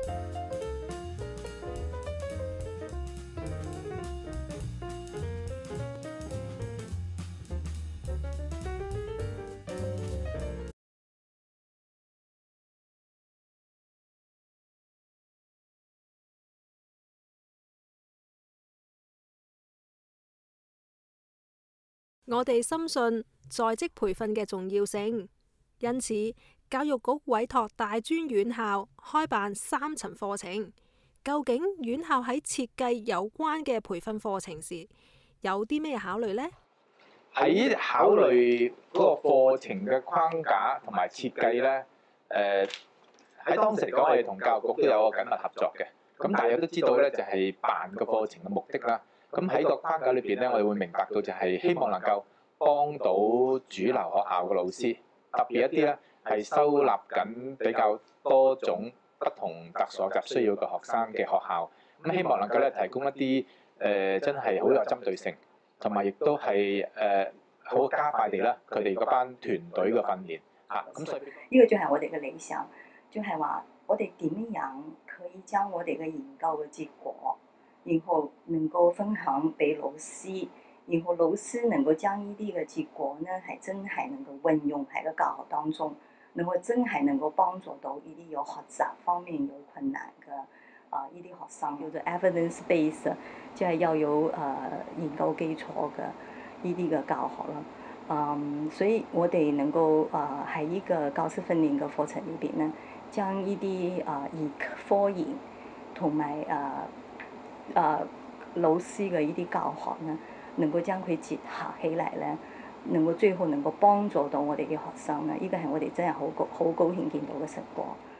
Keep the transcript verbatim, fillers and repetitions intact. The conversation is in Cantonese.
我哋深信在職培訓嘅重要性，因此教育局委託大專院校開辦三層課程。究竟院校喺設計有關嘅培訓課程時，有啲咩考慮呢？ 喺考慮嗰個課程嘅框架同埋設計咧，誒喺當時嚟講，我哋同教育局都有個緊密合作嘅。咁大家都知道咧，就係辦個課程嘅目的啦。咁喺個框架裏邊咧，我哋會明白到就係希望能夠幫到主流學校嘅老師，特別一啲咧係收納緊比較多種不同特殊學習需要嘅學生嘅學校。咁希望能夠咧提供一啲誒、呃、真係好有針對性，同埋亦都係誒好加快地啦，佢哋嗰班團隊嘅訓練嚇。咁所以呢個就係我哋嘅理想，就係話我哋點樣可以將我哋嘅研究嘅結果，然後能夠分享俾老師，然後老師能夠將呢啲嘅結果呢，係真係能夠運用喺個教學當中，能夠真係能夠幫助到呢啲有學習方面有困難嘅啊呢啲學生，叫做 evidence base， 即係要有誒、呃、研究基礎嘅呢啲嘅教學啦。嗯，所以我哋能夠啊喺呢個教師訓練嘅課程裏邊呢，將呢啲啊以科研同埋啊啊老師嘅呢啲教學呢，能夠將佢結合起嚟咧，能夠最後能夠幫助到我哋嘅學生咧，呢個係我哋真係好高好高興見到嘅成果。